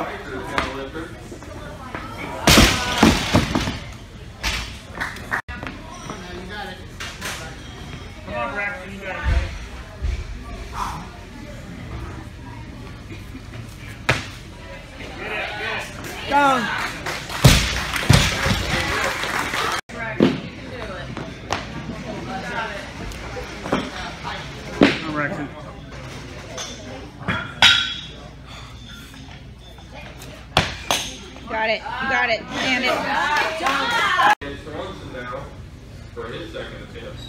right to the tail lifter. You got it. Come on, Braxton, you got it, buddy. Get it. Down. Come on, Braxton. Got it. You got it. Stand it. And Swanson now for his second attempt.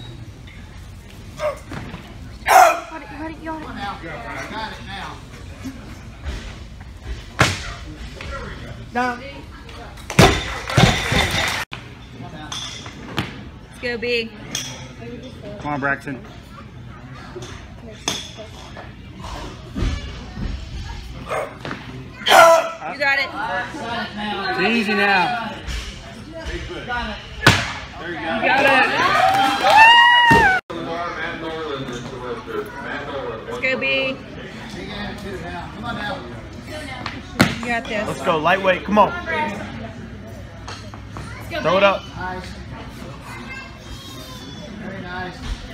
Got it. You got it. Come on now. Got it now. Down. Come on now. Let's go, B. Come on, Braxton. You got it. Got it now. It's easy now. Got it. You got it. On the bar, Matt Norland is the lifter. Matt Norland. Let's go, B. Big attitude now. Come on now. You got this. Let's go, lightweight. Come on. Throw it up. Nice. Very nice.